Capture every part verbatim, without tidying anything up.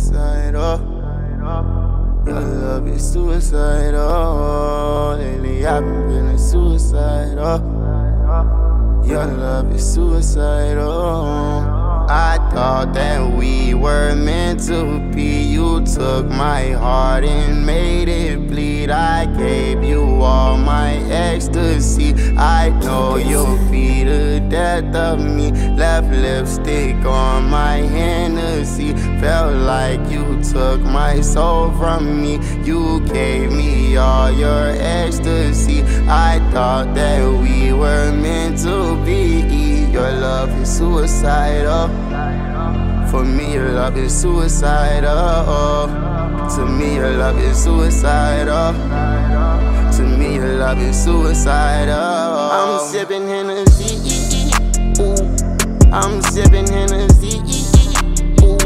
suicidal. Your love is suicidal. Lately I've been feeling suicidal. Your love is suicidal. I thought that we were meant to be. You took my heart and made it bleed. I gave you all my ecstasy. I know you'll be the death of me. Left lipstick on my Hennessy. Felt like you took my soul from me. You gave me all your ecstasy. I thought that we were meant to be. Your love is suicidal. For me, your love is suicidal. To me, your love is suicidal. To me, your love is suicidal. I'm sipping Hennessy. Ooh. I'm sipping Hennessy. Ooh.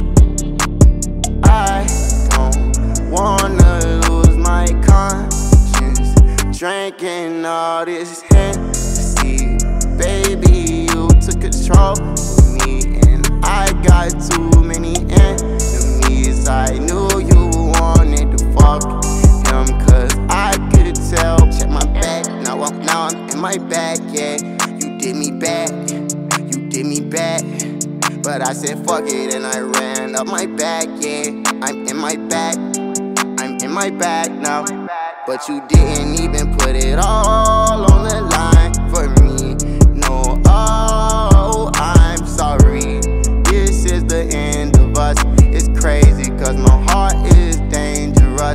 I don't wanna lose my conscience drinking all this Hennessy. Baby, you took control of me, and I got too many enemies. I knew you wanted to fuck him, cause I could tell. Check my back, now I'm, now I'm in my bag, yeah. You did me bad, you did me bad. But I said fuck it and I ran up my back, yeah. I'm in my bag, I'm in my bag now. But you didn't even put it all on the line for me. No, oh, I'm sorry. This is the end of us. It's crazy cause my heart is dangerous.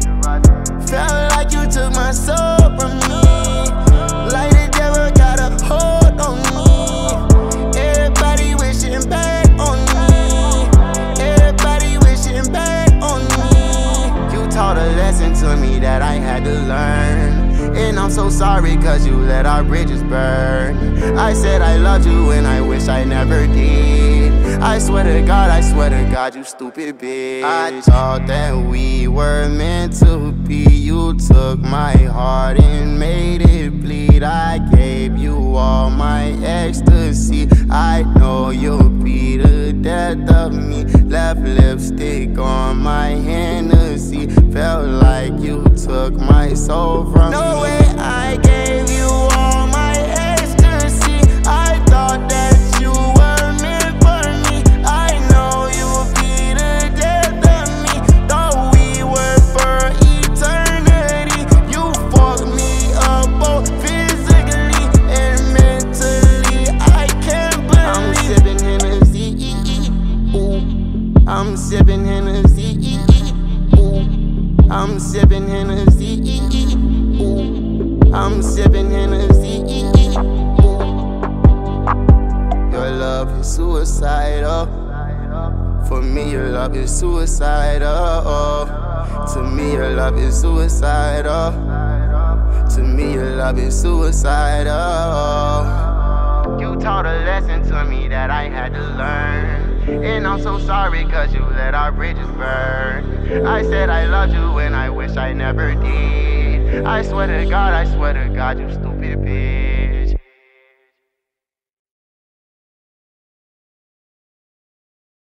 Felt like you took my soul from me. Like the devil got a hold on me. Everybody wishing back on me. Everybody wishing back on me. You taught a lesson to me that I had to learn. And I'm so sorry cause you let our bridges burn. I said I loved you and I wish I never did. I swear to God, I swear to God, you stupid bitch. I thought that we were meant to be. You took my heart and made it bleed. I gave you all my ecstasy. I know you'll be the death of me. Left lipstick on my Hennessy. Felt like you took my soul from me. No way I gave you all my ecstasy. I thought that you were meant for me. I know you'll be the death of me. Thought we were for eternity. You fucked me up both physically and mentally. I can't believe I'm sipping Hennessy. Ooh. I'm sipping Hennessy. Ooh. I'm sipping Hennessy. Ooh. I'm sipping Hennessy. Ooh. Your love is suicidal. For me, your love is suicidal. To me, your love is suicidal. To me, your love is suicidal. You taught a lesson to me that I had to learn. And I'm so sorry cause you let our bridges burn. I said I loved you and I wish I never did. I swear to God, I swear to God, you stupid bitch.